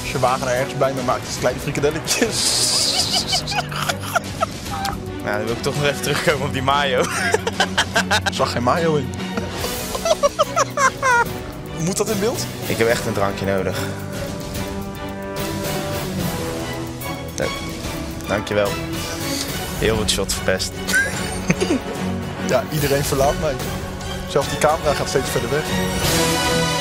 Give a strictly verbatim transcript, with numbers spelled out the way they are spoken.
als je wagen er ergens bij mee maakt, is het kleine frikadelletjes. Nou, dan wil ik toch nog even terugkomen op die mayo. Er zag geen mayo in. Moet dat in beeld? Ik heb echt een drankje nodig. Nee. Dankjewel. Heel het shot verpest. Ja, iedereen verlaat mij. Zelfs die camera gaat steeds verder weg.